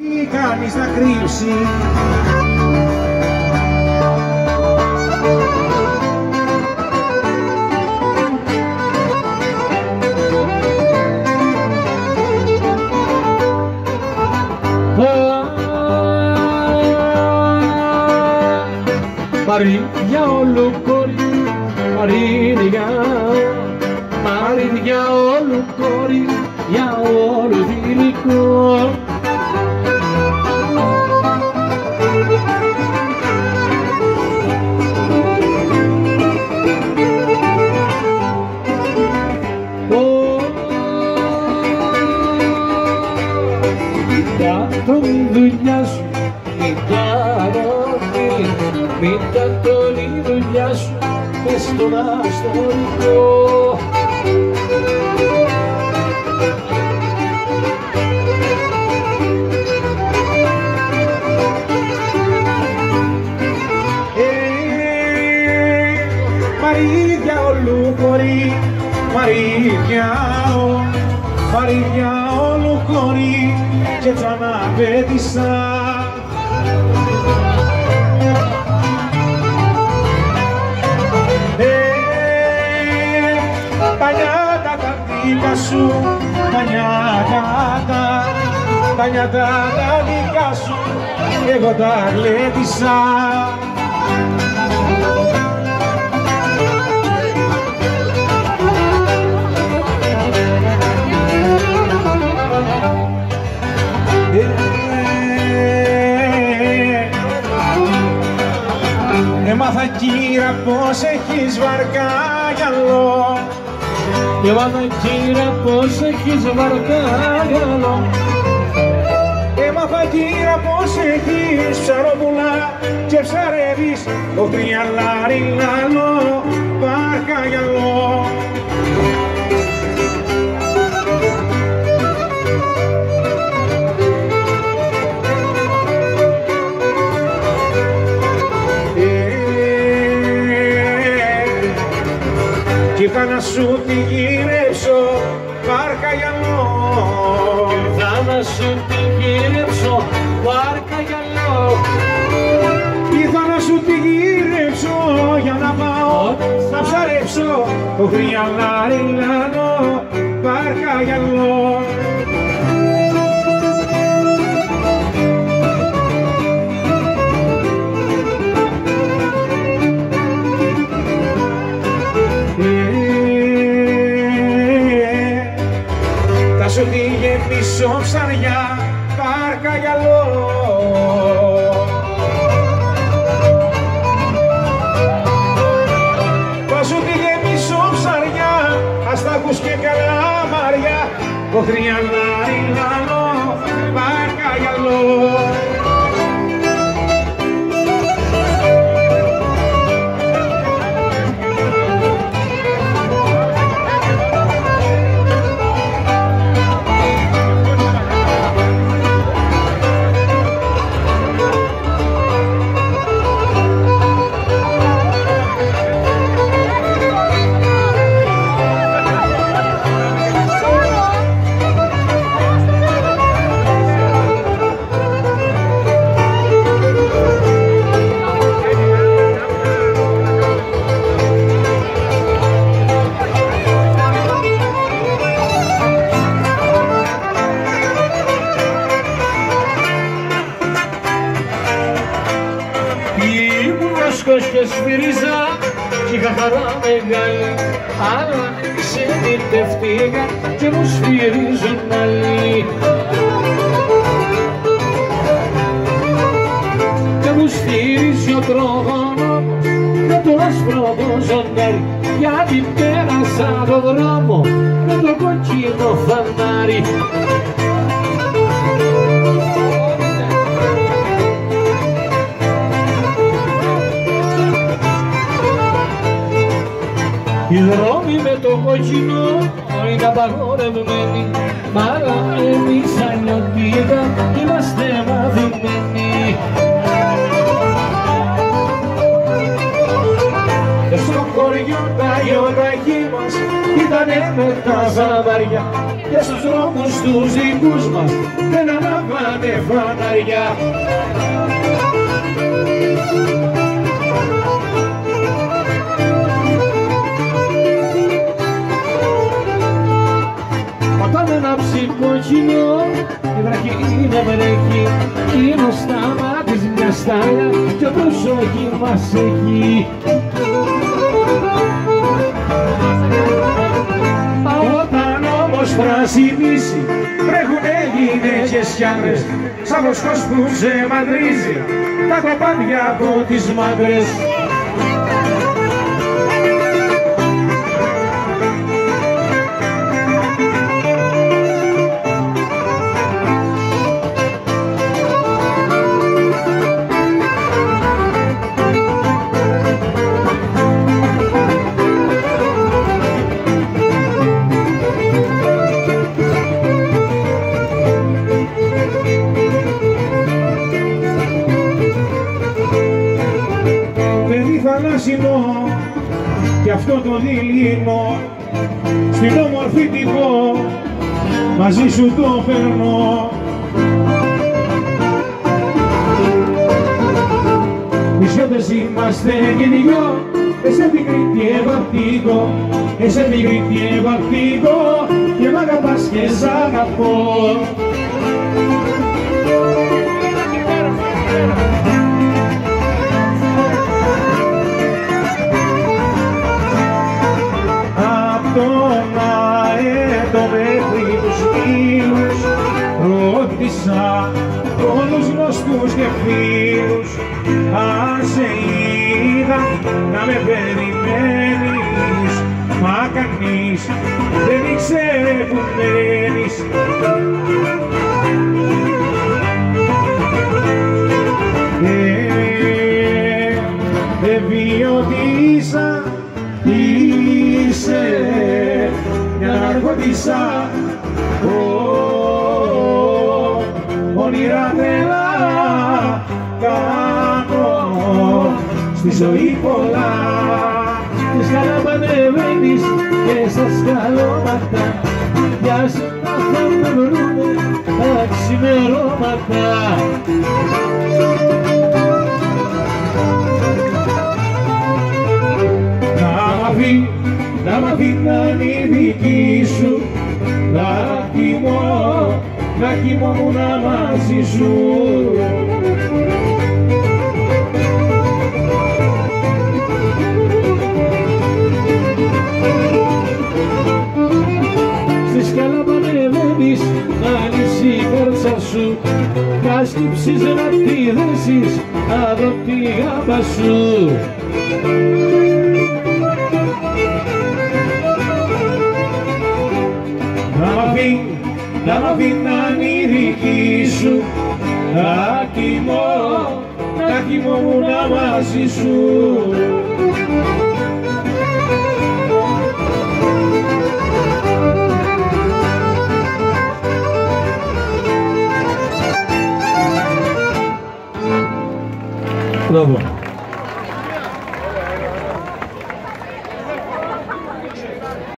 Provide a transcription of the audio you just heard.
Τι κάνεις να κρύψει. Μαρίνια όλου κόρη, Μαρίνια όλου κόρη, για όλου θηλυκό. Το μη δουλειά σου, μην τατώνει η δουλειά σου μες στον αστρονικό. Μαρίδια όλου κορί, Μαρίδια όλου κορί, και ξαναπέτησα. Τα νιάτα τα δικά σου, τα νιάτα τα δικά σου, εγώ τα γλέντισα. Έμαθα κύρα πως έχεις βαρκάγιαλο. Έμαθα κύρα πως έχεις βαρκάγιαλο. Έμαθα κύρα πως έχεις ψαροπουλά και ψαρεύεις το τριαλάρι λάλο βαρκάγιαλο. Κι ήρθα να σου τη γυρέψω βαρκαγιαλό. Ήρθα να σου τη γυρέψω βαρκαγιαλό. Ήρθα να σου τη γυρέψω για να πάω να ψαρέψω το γριαλάρι λάνο βαρκαγιαλό. Σου τη γεμίσω ψαριά βαρκαγιαλό. Θα σου τη γεμίσω ψαριά, ας τα ακούς και καλαμάρια, το τριαλάρι λάνο βαρκαγιαλό. Και σφυρίζα κι είχα χαρά μεγάλη, αλλά ξενιτευτήκα και μου σφυρίζουν άλλοι. Και μου σφυρίζει ο τρόγωνος με το άσπρο το ζωνάρι, γιατί πέρασα το δρόμο με το κόκκινο φανάρι. Οι δρόμοι με το κόκκινο είναι απαγορευμένοι, αλλά εμείς αλλιώτικα είμαστε μαθημένοι. Στο χωριό τα γιορτάκι μας ήταν πάνε με τα ζαβαριά και στους δρόμους τους δικούς μας δεν ανάβανε φαναριά. Όταν ανάψει κόκκινο η βραχή είναι βρέχει, είναι ο σταμάτης μια στάλια και το ζώγι μας έχει. Όταν όμως πρασινίσει τρέχουνε γυναίκες κι άντρες σαν βοσκός που σε μαντρίζει τα κοπάδια από τις μαύρες. Θαλάσσινο κι αυτό το δειλινό στην όμορφη τυπώ μαζί σου το περνώ. Νησιώτες είμαστε και δυο, εσέ την Κρήτη ευαρτήκω, εσέ την Κρήτη ευαρτήκω και μ' αγαπάς και σ' αγαπώ. Ρώτησα όλους γνωστούς και φίλους αν σε είδα να με περιμένεις, μα κανείς δεν ήξερε που μένεις. Ευιωτήσα είσαι μια ναρκωτήσα, όνειρα τρελά κάνω στη ζωή πολλά. Και σκαλαπανεβαίνεις και στα σκαλώματα για σένα θα με βρούμε τα ξημερώματα. Να μ' αφήναν οι δικοί σου να κοιμόμουν μαζί σου. Στη σκάλα πανεβαίνεις να λύσει η κάρτσα σου κι ας τύψεις να τη δέσεις να δω τη γάμπα σου. Να μ' αφήναν οι δικοί σου να κοιμόμουν μαζί σου. Μπράβο.